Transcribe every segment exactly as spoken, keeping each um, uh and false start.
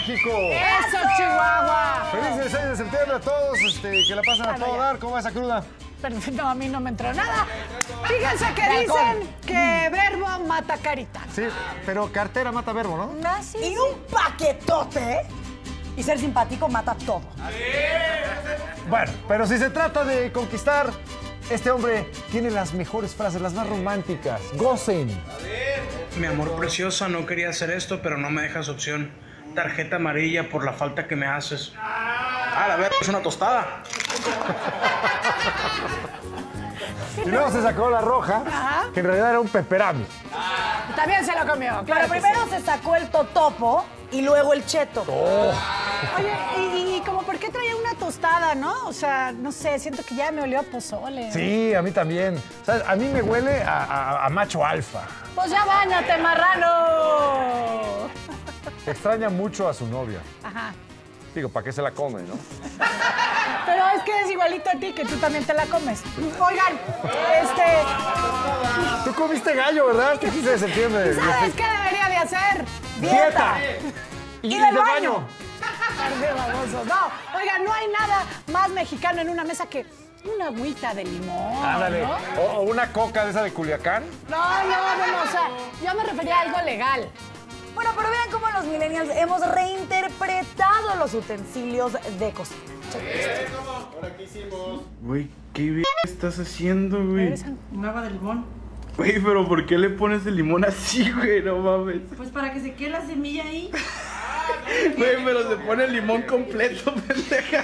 México! ¡Eso, Chihuahua! ¡Feliz dieciséis de septiembre a todos! Este, que la pasen a Bueno, todo ya. dar. ¿Cómo va esa cruda? Pero no, a mí no me entró nada. Fíjense que De dicen alcohol. que verbo mata carita. Sí, pero cartera mata verbo, ¿no? Ah, sí, Y sí. un paquetote. Y ser simpático mata todo. Bueno, pero si se trata de conquistar, este hombre tiene las mejores frases, las más románticas. ¡Gocen! Mi amor preciosa, no quería hacer esto, pero no me dejas opción. Tarjeta amarilla por la falta que me haces. Ah, la verdad, es una tostada. Y luego se sacó la roja, Ajá. que en realidad era un peperami. También se lo comió. Pero Claro que primero sí. se sacó el totopo y luego el cheto. Oye, y, y como por qué traía una tostada, ¿no? O sea, no sé, siento que ya me olió a pozole. Sí, a mí también. ¿Sabes? A mí me huele a, a- a macho alfa. Pues ya báñate, marrano. Extraña mucho a su novia. Ajá. Digo, ¿para qué se la come, no? Pero es que es igualito a ti, que tú también te la comes. Oigan, este, Tú comiste gallo, ¿verdad? Te quise de septiembre. ¿sabes qué debería de hacer? ¡Dieta! Y del baño. Par de babosos. No, oigan, no hay nada más mexicano en una mesa que una agüita de limón, Ándale. ¿no? O, o una coca de esa de Culiacán. No, no, no, o sea, yo me refería a algo legal. Bueno, pero vean cómo los millennials hemos reinterpretado los utensilios de cocina. Güey, ¿qué v estás haciendo, güey? Un agua de limón. Güey, pero ¿por qué le pones el limón así, güey? No mames. Pues para que se quede la semilla ahí. Güey, pero se pone el limón completo, pendeja.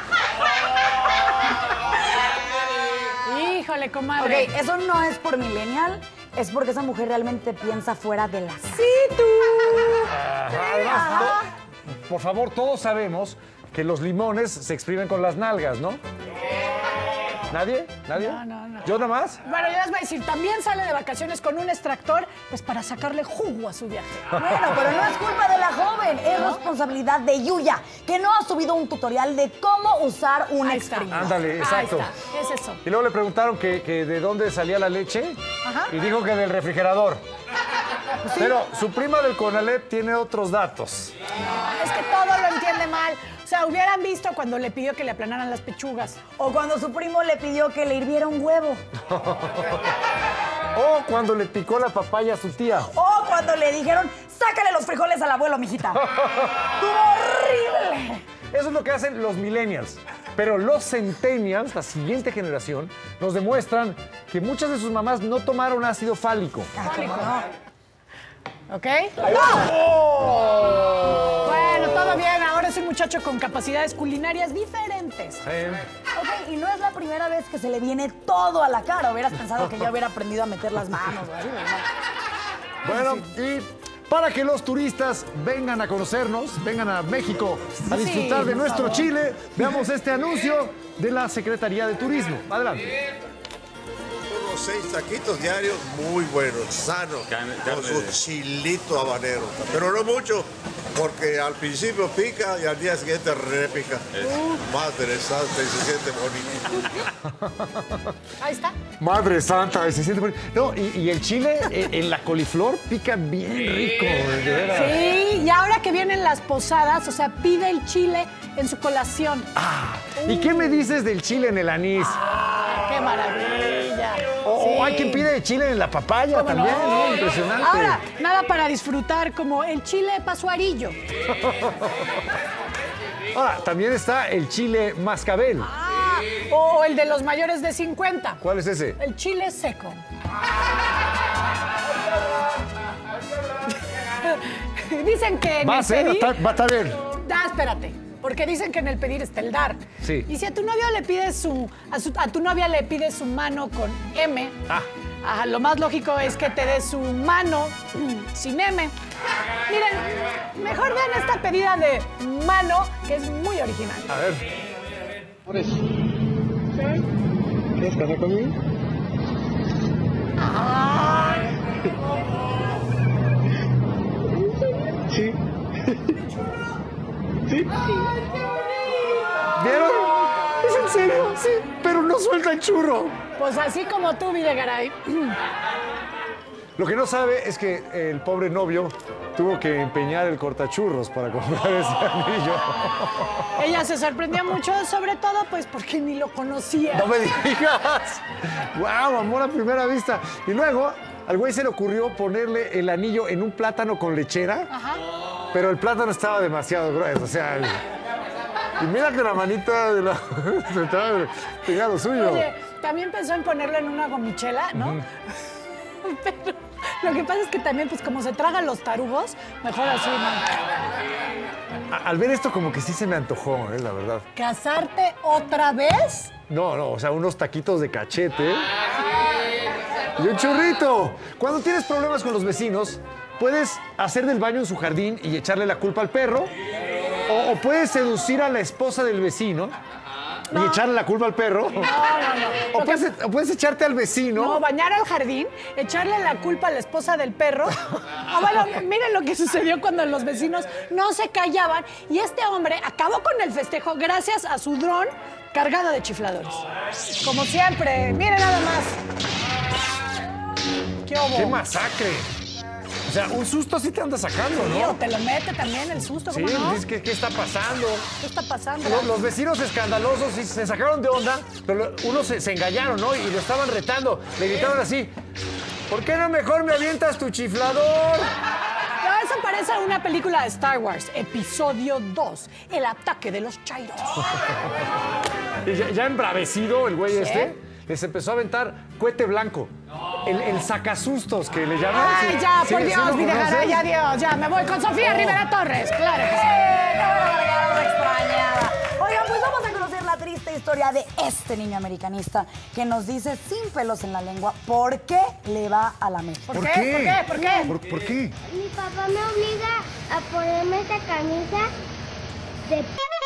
Híjole, Ok, comadre. eso no es por millennial, es porque esa mujer realmente piensa fuera de la... Sí, tú. Además, to- por favor, todos sabemos que los limones se exprimen con las nalgas, ¿no? ¿Nadie? ¿Nadie? No, no, no. ¿Yo nada más? Bueno, yo les voy a decir, también sale de vacaciones con un extractor, pues para sacarle jugo a su viaje. Bueno, pero no es culpa de la joven, es responsabilidad de Yuya, que no ha subido un tutorial de cómo usar un Ahí está. exprimidor. Ándale, exacto. Ahí está, es eso. Y luego le preguntaron que, que de dónde salía la leche. Ajá. Y dijo que del refrigerador. Pero su prima del Conalep tiene otros datos. No, es que todo lo entiende mal. O sea, hubieran visto cuando le pidió que le aplanaran las pechugas. O cuando su primo le pidió que le hirviera un huevo. O cuando le picó la papaya a su tía. O cuando le dijeron, sácale los frijoles al abuelo, mijita. ¡Estuvo horrible! Eso es lo que hacen los millennials. Pero los centennials, la siguiente generación, nos demuestran que muchas de sus mamás no tomaron ácido fálico. Ah, ¿cómo no? ¿Ok? Bueno, todo bien. Ahora es un muchacho con capacidades culinarias diferentes. Ok, y no es la primera vez que se le viene todo a la cara. Hubieras pensado que yo hubiera aprendido a meter las manos o así, ¿no? Bueno, y para que los turistas vengan a conocernos, vengan a México a Sí, disfrutar de por nuestro favor. Chile, veamos este anuncio de la Secretaría de Turismo. Adelante. Unos seis taquitos diarios muy buenos, sanos, con su chilito habanero. Pero no mucho, porque al principio pica y al día siguiente repica. Madre santa, y se siente bonito. Ahí está. Madre santa, se siente bonito. No, y, y el chile eh, en la coliflor pica bien rico, de veras. Sí, y ahora que vienen las posadas, o sea, pide el chile en su colación. Ah, ¿y qué me dices del chile en el anís? ¡Qué maravilla! O Sí. o hay quien pide chile en la papaya ¿Cómo también, no? ¿no? Impresionante. Ahora, nada para disfrutar como el chile pasuarillo. Ahora, también está el chile mascabel. Ah, o el de los mayores de cincuenta. ¿Cuál es ese? El chile seco. Dicen que en Va a el ser, pedir... está- va a estar bien. Ah, espérate. Porque dicen que en el pedir está el dar. Sí. Y si a tu novio le pides su a, su- a tu novia le pides su mano con M, Ah. ajá, lo más lógico es que te dé su mano mm, sin M. Miren, mejor vean esta pedida de mano, que es muy original. A ver. ¿Quieres casar conmigo? Sí. ¿Sí? ¿Vieron? ¿Es en serio? Sí, pero no suelta el churro. Pues así como tú, Videgaray. Lo que no sabe es que el pobre novio tuvo que empeñar el cortachurros para comprar ese anillo. Ella se sorprendió mucho, sobre todo pues porque ni lo conocía. ¡No me digas! ¡Guau, amor a primera vista! Y luego al güey se le ocurrió ponerle el anillo en un plátano con lechera, Ajá. pero el plátano estaba demasiado grueso, o sea... el- Y mira que la manita de la... tenía lo suyo. Oye, también pensó en ponerlo en una gomichela, ¿no? Pero lo que pasa es que también, pues como se tragan los tarugos, mejor así, ¿no? A- Al ver esto como que sí se me antojó, eh, la verdad. ¿Casarte otra vez? No, no, o sea, unos taquitos de cachete. Y un churrito. Cuando tienes problemas con los vecinos, puedes hacer del baño en su jardín y echarle la culpa al perro. O, o puedes seducir a la esposa del vecino y echarle la culpa al perro. No, no, no. O Lo que- puedes, o puedes echarte al vecino. No, bañar al jardín, echarle la culpa a la esposa del perro. O bueno, miren lo que sucedió cuando los vecinos no se callaban y este hombre acabó con el festejo gracias a su dron cargado de chifladores. Como siempre, miren nada más. ¿Qué hubo? ¡Qué masacre! O sea, un susto sí te anda sacando, Sí, ¿no? o te lo mete también el susto, Sí, ¿cómo no? dices, ¿qué, ¿qué está pasando? ¿Qué está pasando? Lo- Los vecinos escandalosos sí se sacaron de onda, pero unos se, se engañaron, ¿no? Y lo estaban retando. Le gritaron así, ¿por qué no mejor me avientas tu chiflador? No, eso parece una película de Star Wars, episodio dos, el ataque de los Chairos. Y ya, ya embravecido el güey ¿Sí? este, les empezó a aventar cohete blanco. El, el sacasustos que le llaman. Ay, Sí, ya, sí, por sí Dios, lo Videgaray, conoces. ya, Dios, ya, me voy con Sofía Rivera Torres, claro que sí. ¡Eh! ¡Qué bárbara, extrañada! Oigan, pues vamos a conocer la triste historia de este niño americanista que nos dice sin pelos en la lengua por qué le va a la América. ¿Por, ¿Por qué? qué? ¿Por qué? ¿Por qué? ¿Por, por qué? Mi papá me obliga a ponerme esta camisa de...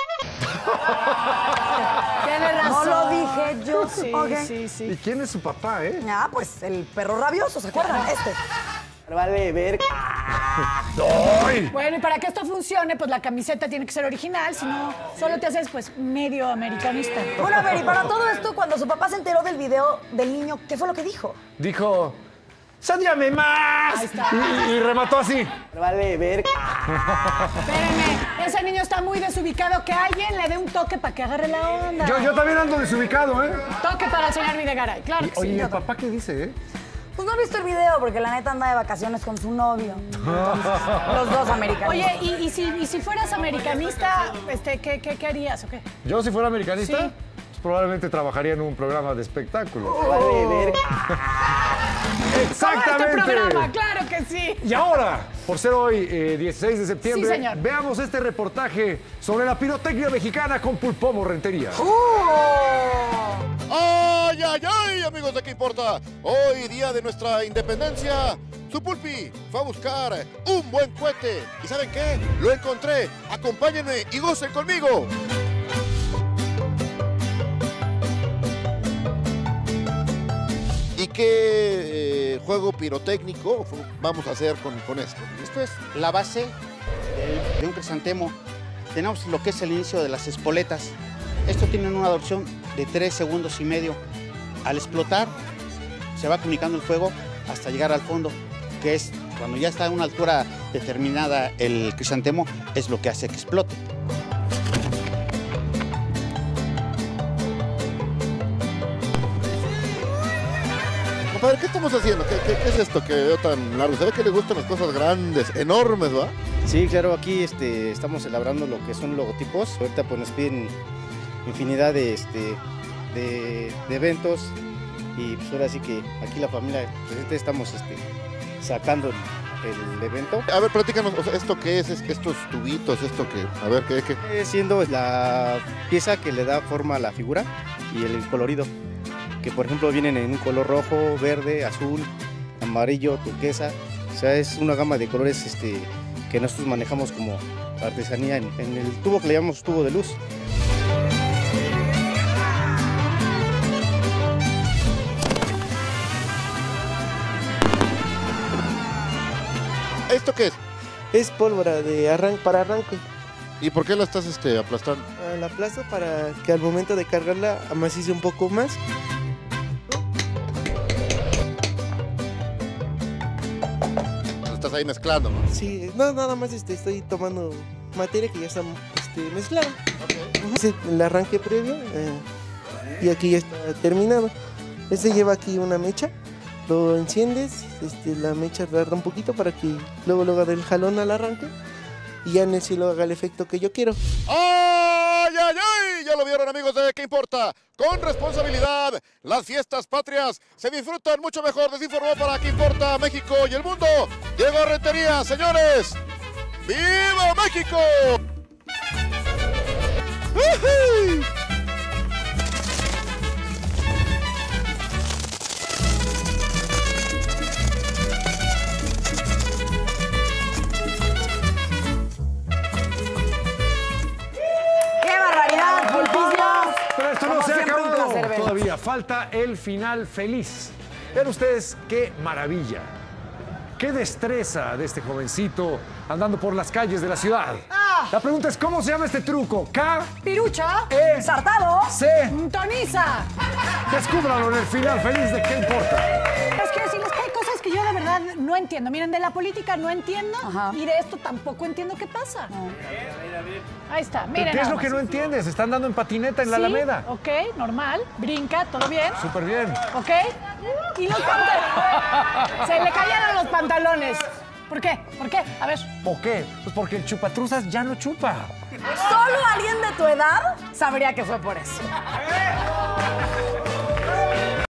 Tiene razón. No lo dije yo. Sí, Ok. sí, sí. ¿Y quién es su papá, eh? Ah, pues el perro rabioso, ¿se acuerdan? Este. Vale, ver. ¡Ay! Bueno, y para que esto funcione, pues la camiseta tiene que ser original, si no, solo te haces, pues, medio americanista. Bueno, a ver, y para todo esto, cuando su papá se enteró del video del niño, ¿qué fue lo que dijo? Dijo, ¡sádiame más! Ahí está. Y, y remató así. Vale, ver. Espérenme, ese niño está muy desubicado, que alguien le dé un toque para que agarre la onda. Yo, yo también ando desubicado, ¿eh? Toque para el señor Videgaray, claro que Oye, ¿y sí. el papá qué dice, eh? Pues no he visto el video porque la neta anda de vacaciones con su novio. Entonces, los dos americanos. Oye, ¿y, y si, y si fueras americanista, este, ¿qué, qué, qué harías o qué? Yo, si fuera americanista, Sí. pues probablemente trabajaría en un programa de espectáculos. Vale, ver. ¡Exactamente! Como este programa, claro que sí. Y ahora, por ser hoy eh, dieciséis de septiembre, Sí, señor. veamos este reportaje sobre la pirotecnia mexicana con Pulpomo Rentería. ¡Ay, ay, ay, amigos de qué importa! Hoy, día de nuestra independencia, su Pulpi fue a buscar un buen cohete. ¿Y saben qué? Lo encontré. Acompáñenme y gocen conmigo. ¿Y qué eh, juego pirotécnico vamos a hacer con, con esto? Esto es la base de, de un crisantemo. Tenemos lo que es el inicio de las espoletas. Esto tiene una duración de tres segundos y medio. Al explotar, se va comunicando el fuego hasta llegar al fondo, que es cuando ya está a una altura determinada el crisantemo, es lo que hace que explote. Compadre, ¿qué estamos haciendo? ¿Qué, qué- qué es esto que veo tan largo? Se ve que le gustan las cosas grandes, enormes, ¿va? Sí, claro, aquí este, estamos elaborando lo que son logotipos. Ahorita pues nos piden infinidad de, este, de, de eventos y pues ahora sí que aquí la familia presente estamos este, sacando el, el evento. A ver, platícanos, o sea, ¿esto qué es? Es- Estos tubitos, esto que, a ver, ¿qué, qué? Eh, siendo la pieza que le da forma a la figura y el colorido, que por ejemplo vienen en un color rojo, verde, azul, amarillo, turquesa. O sea, es una gama de colores este, que nosotros manejamos como artesanía en, en el tubo que le llamamos tubo de luz. ¿Esto qué es? Es pólvora de arranque para arranque. ¿Y por qué la estás este, aplastando? Ah, La aplasto para que al momento de cargarla amacice un poco más. ahí mezclando, ¿no? Sí, no, nada más este, estoy tomando materia que ya está este, mezclada. Okay. El arranque previo eh, y aquí ya está terminado. Este lleva aquí una mecha, lo enciendes, este, la mecha tarda un poquito para que luego luego haga el jalón al arranque y ya en el cielo haga el efecto que yo quiero. ¡Ay, ay, ay! Ya lo vieron, amigos de ¿Qué importa? Con responsabilidad, las fiestas patrias se disfrutan mucho mejor. Desinformó para ¿Qué importa? México y el mundo. Diego Rentería, señores. ¡Viva México! ¡Uh-huh! Pero esto no se ha acabado todavía. Falta el final feliz. Vean ustedes qué maravilla. Qué destreza de este jovencito andando por las calles de la ciudad. Ah. La pregunta es, ¿cómo se llama este truco? K. Pirucha. E. Sartado. C. Toniza. Descúbralo en el final feliz de ¿Qué importa? Es que decirles que hay cosas que yo de verdad no entiendo. Miren, de la política no entiendo. Ajá. Y de esto tampoco entiendo qué pasa. No. Ahí está, miren. ¿Qué es lo que no entiendes? Están dando en patineta en la sí, Alameda. Ok, normal. Brinca, todo bien. Súper bien. Ok. Y los pantalones. Se le cayeron los pantalones. ¿Por qué? ¿Por qué? A ver. ¿Por qué? Pues porque el chupatruzas ya no chupa. Solo alguien de tu edad sabría que fue por eso.